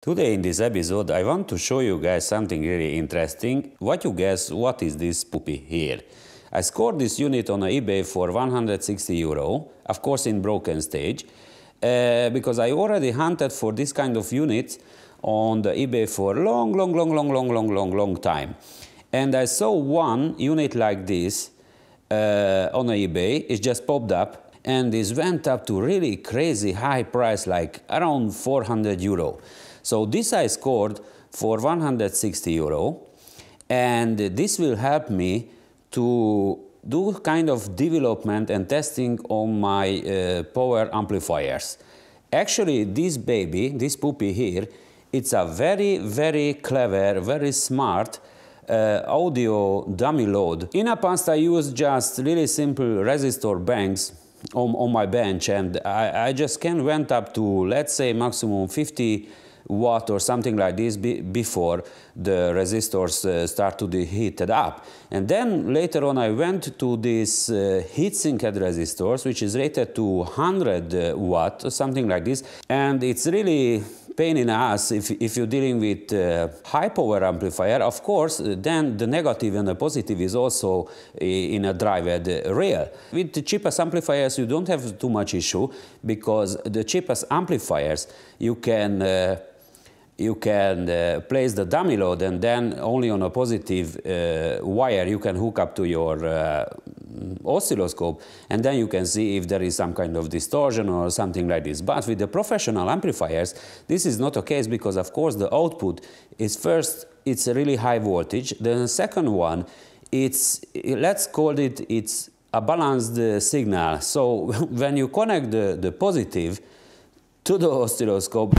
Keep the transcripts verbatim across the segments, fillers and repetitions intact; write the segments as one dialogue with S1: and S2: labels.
S1: Today in this episode I want to show you guys something really interesting. What you guess, what is this puppy here? I scored this unit on eBay for one hundred sixty euro, of course in broken stage, uh, because I already hunted for this kind of units on the eBay for a long, long, long, long, long, long, long, long time. And I saw one unit like this uh, on eBay. It just popped up and this went up to really crazy high price, like around four hundred euro. So this I scored for one hundred sixty euro, and this will help me to do kind of development and testing on my uh, power amplifiers. Actually, this baby, this puppy here, it's a very, very clever, very smart uh, audio dummy load. In the past, I used just really simple resistor banks on, on my bench, and I, I just can went up to, let's say, maximum fifty watt or something like this be before the resistors uh, start to be heated up. And then later on I went to this uh, heat-sinked resistors, which is rated to one hundred uh, watt or something like this, and it's really pain in the ass if, if you're dealing with uh, high power amplifier. Of course, then the negative and the positive is also in a driven rail. With the cheapest amplifiers you don't have too much issue, because the cheapest amplifiers you can uh, you can uh, place the dummy load, and then only on a positive uh, wire you can hook up to your uh, oscilloscope, and then you can see if there is some kind of distortion or something like this. But with the professional amplifiers this is not the case, because of course the output is first, it's a really high voltage. The second one, it's, let's call it, it's a balanced uh, signal. So when you connect the, the positive to the oscilloscope,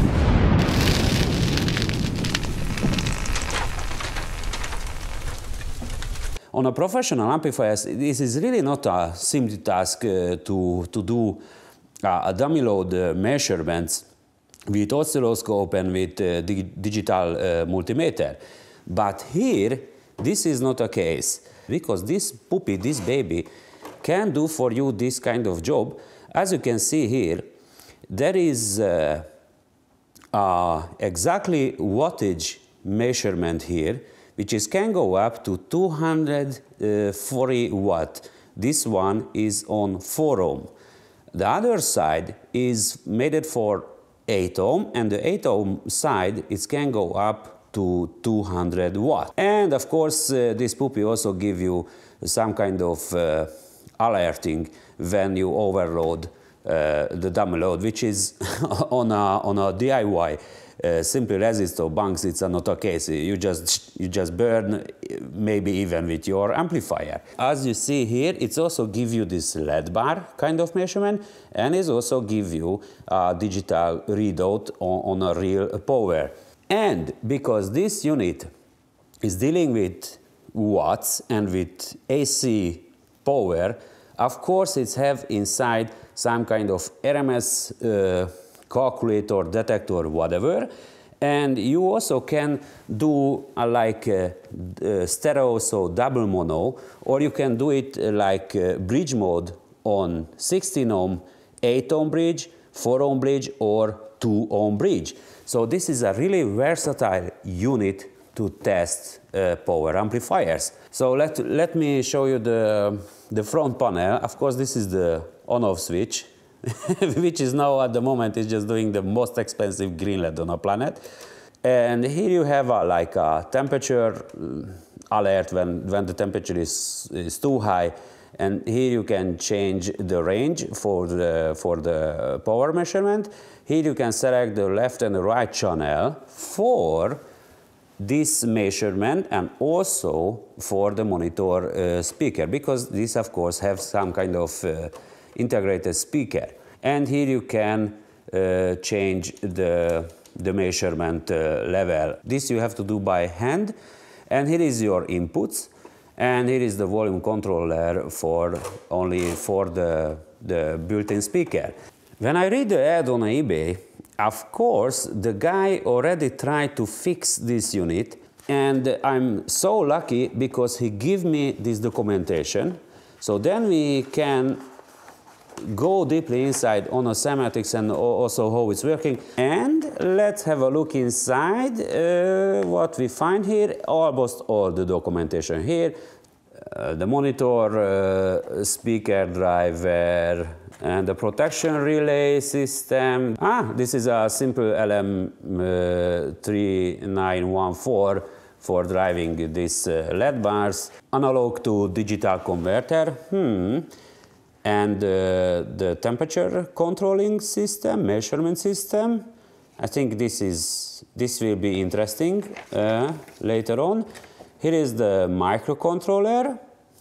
S1: on a professional amplifiers, this is really not a simple task uh, to, to do uh, a dummy load uh, measurements with oscilloscope and with uh, di digital uh, multimeter. But here, this is not a case, because this puppy, this baby, can do for you this kind of job. As you can see here, there is uh, uh, exactly wattage measurement here, which is can go up to two hundred forty watt. This one is on four ohm. The other side is made for eight ohm, and the eight ohm side it can go up to two hundred watt. And of course uh, this puppy also give you some kind of uh, alerting when you overload uh, the dummy load, which is on a, on a D I Y Uh, simple resistor banks, it's not a case. You just you just burn, maybe even with your amplifier. As you see here, it's also give you this L E D bar kind of measurement, and it also give you a digital readout on, on a real power. And because this unit is dealing with watts and with A C power, of course it's have inside some kind of R M S uh, calculator, detector, whatever, and you also can do uh, like uh, uh, stereo, so double mono, or you can do it uh, like uh, bridge mode on sixteen ohm, eight ohm bridge, four ohm bridge, or two ohm bridge. So this is a really versatile unit to test uh, power amplifiers. So let, let me show you the, the front panel. Of course this is the on-off switch, which is now at the moment is just doing the most expensive green L E D on the planet. And here you have a, like a temperature alert when, when the temperature is, is too high. And here you can change the range for the, for the power measurement. Here you can select the left and the right channel for this measurement, and also for the monitor uh, speaker, because this of course have some kind of uh, integrated speaker. And here you can uh, change the, the measurement uh, level. This you have to do by hand. And here is your inputs, and here is the volume controller for only for the, the built-in speaker. When I read the ad on eBay, of course the guy already tried to fix this unit, and I'm so lucky because he gave me this documentation. So then we can go deeply inside on the schematics and also how it's working. And let's have a look inside uh, what we find here. Almost all the documentation here. Uh, the monitor, uh, speaker driver, and the protection relay system. Ah, this is a simple L M three nine one four for driving these uh, L E D bars. Analog to digital converter. Hmm. And uh, the temperature controlling system, measurement system. I think this is this will be interesting uh, later on. Here is the microcontroller,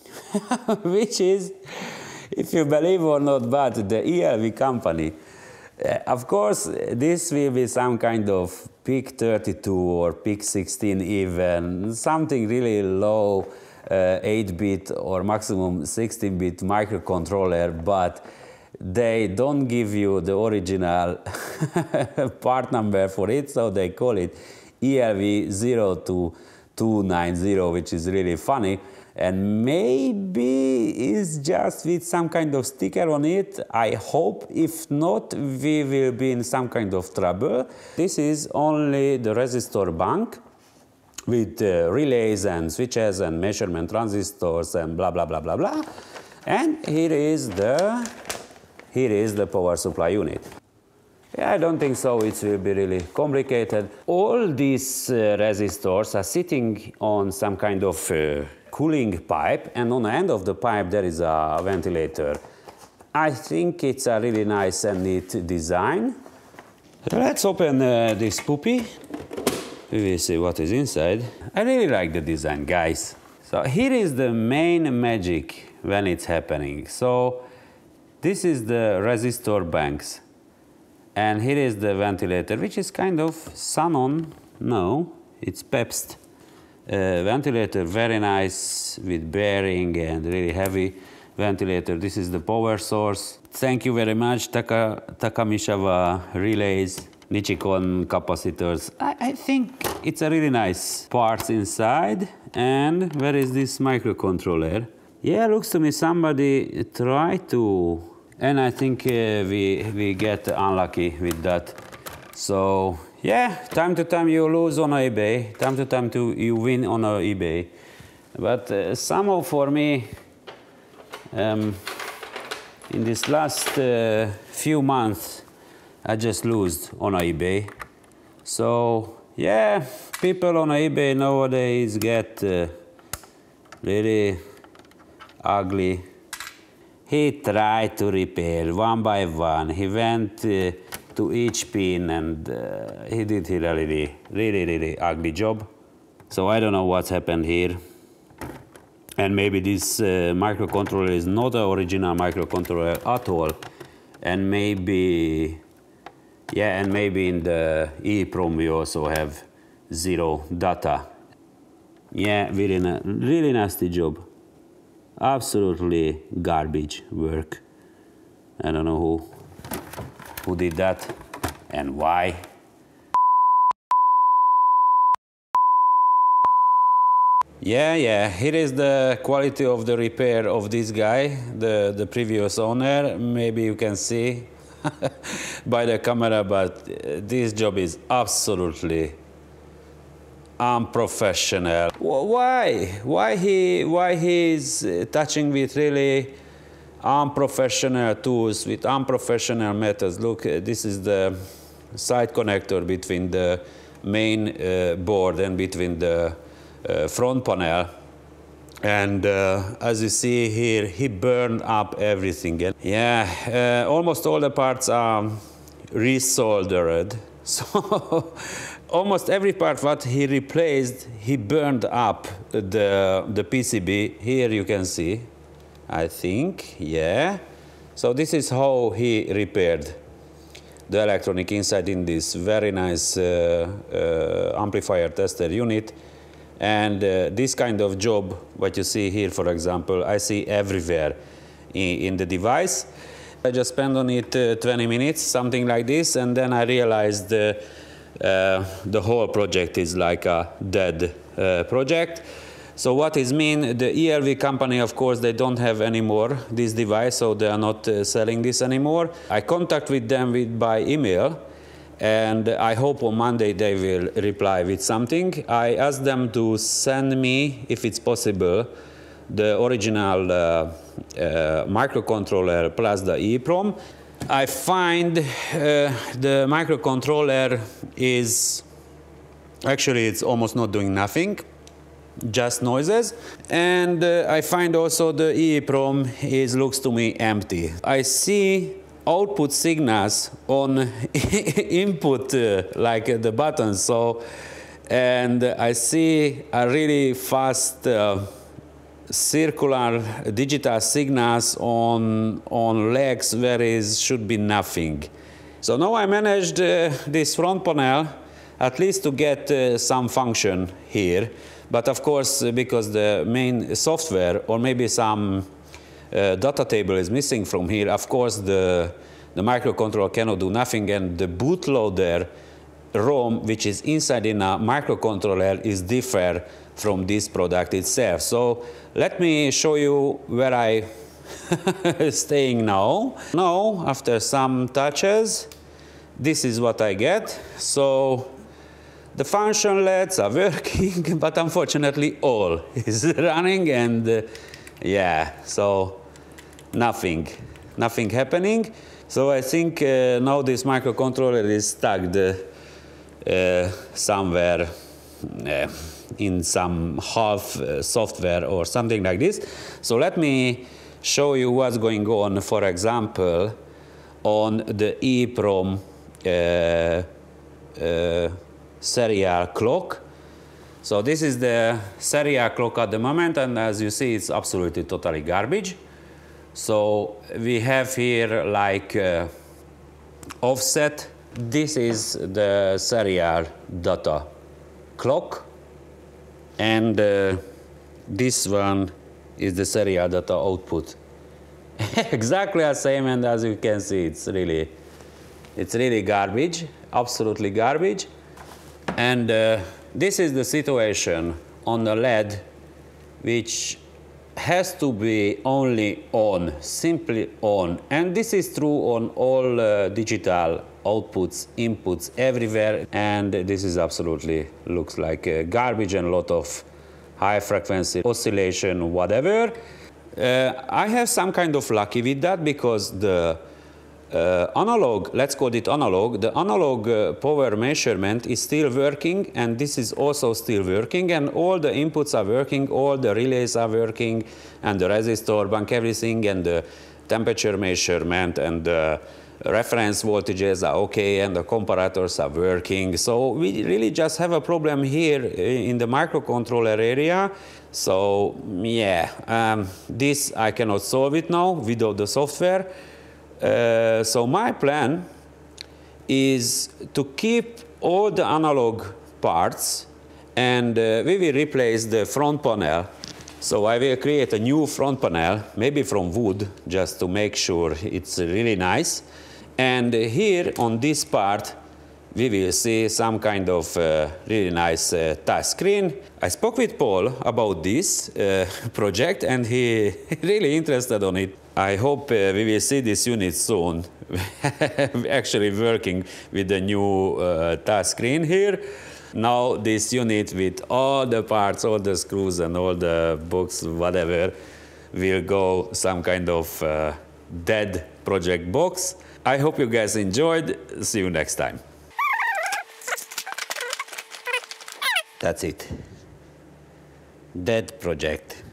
S1: which is, if you believe or not, but the E L V company. Uh, of course, this will be some kind of P I C thirty-two or P I C sixteen even, something really low, uh, eight bit or maximum sixteen bit microcontroller, but they don't give you the original part number for it, so they call it E L V zero two two nine zero, which is really funny. And maybe it's just with some kind of sticker on it. I hope. If not, we will be in some kind of trouble. This is only the resistor bank with uh, relays and switches and measurement transistors and blah blah blah blah blah. And here is the here is the power supply unit. Yeah, I don't think so. It will be really complicated. All these uh, resistors are sitting on some kind of uh, cooling pipe, and on the end of the pipe there is a ventilator. I think it's a really nice and neat design. Let's open uh, this puppy. We will see what is inside. I really like the design, guys. So here is the main magic when it's happening. So this is the resistor banks. And here is the ventilator, which is kind of Sanon. No, it's Pepst. Uh, ventilator, very nice with bearing and really heavy ventilator. This is the power source. Thank you very much, Taka, Takamishawa relays, Nichicon capacitors. I, I think it's a really nice parts inside. And where is this microcontroller? Yeah, looks to me somebody tried to. And I think uh, we, we get unlucky with that. So yeah, time to time you lose on eBay, time to time to you win on eBay. But uh, somehow for me, um, in this last uh, few months, I just lose on eBay. So yeah, people on eBay nowadays get uh, really ugly. He tried to repair one by one. He went uh, to each pin and uh, he did a really, really, really ugly job. So I don't know what's happened here. And maybe this uh, microcontroller is not the original microcontroller at all. And maybe, yeah, and maybe in the EEPROM we also have zero data. Yeah, really, really nasty job. Absolutely garbage work. I don't know who who did that and why. Yeah, yeah, here is the quality of the repair of this guy, the, the previous owner. Maybe you can see by the camera, but this job is absolutely unprofessional. Why? Why he? Why he is touching with really unprofessional tools, with unprofessional methods? Look, this is the side connector between the main uh, board and between the uh, front panel. And uh, as you see here, he burned up everything. And yeah, uh, almost all the parts are resoldered. So almost every part what he replaced, he burned up the, the P C B. Here you can see, I think, yeah. So this is how he repaired the electronic inside in this very nice uh, uh, amplifier tester unit. And uh, this kind of job, what you see here, for example, I see everywhere in, in the device. I just spent on it uh, twenty minutes, something like this, and then I realized uh, uh, the whole project is like a dead uh, project. So what is mean? The E L V company, of course, they don't have anymore this device, so they are not uh, selling this anymore. I contact with them with, by email, and I hope on Monday they will reply with something. I asked them to send me, if it's possible, the original uh, uh, microcontroller plus the EEPROM. I find uh, the microcontroller is, actually it's almost not doing nothing, just noises. And uh, I find also the EEPROM is, looks to me empty. I see output signals on input uh, like uh, the buttons, so, and I see a really fast uh, circular digital signals on, on legs where is should be nothing. So now I managed uh, this front panel at least to get uh, some function here, but of course uh, because the main software or maybe some uh, data table is missing from here, of course the, the microcontroller cannot do nothing, and the bootloader ROM which is inside in a microcontroller is different from this product itself. So let me show you where I staying now. Now, after some touches, this is what I get. So the function L E Ds are working, but unfortunately all is running, and uh, yeah, so nothing, nothing happening. So I think uh, now this microcontroller is stuck uh, uh, somewhere uh, in some half uh, software or something like this. So let me show you what's going on, for example, on the EEPROM uh, uh, serial clock. So this is the serial clock at the moment, and as you see, it's absolutely totally garbage. So we have here like uh, offset. This is the serial data clock, and uh, this one is the serial data output. Exactly the same, and as you can see, it's really, it's really garbage, absolutely garbage. And uh, this is the situation on the L E D, which has to be only on, simply on. And this is true on all uh, digital outputs, inputs, everywhere. And this is absolutely looks like uh, garbage and a lot of high frequency oscillation, whatever. Uh, I have some kind of lucky with that, because the uh, analog, let's call it analog, the analog uh, power measurement is still working, and this is also still working, and all the inputs are working, all the relays are working, and the resistor bank, everything, and the temperature measurement and the reference voltages are okay, and the comparators are working. So we really just have a problem here in the microcontroller area. So yeah, um, this I cannot solve it now without the software. Uh, so my plan is to keep all the analog parts, and uh, we will replace the front panel. So I will create a new front panel, maybe from wood, just to make sure it's really nice. And here on this part, we will see some kind of uh, really nice uh, touch screen. I spoke with Paul about this uh, project, and he really interested on it. I hope uh, we will see this unit soon, actually working with the new uh, touch screen here. Now this unit with all the parts, all the screws and all the books, whatever, will go some kind of uh, dead project box. I hope you guys enjoyed. See you next time. That's it. Dead project.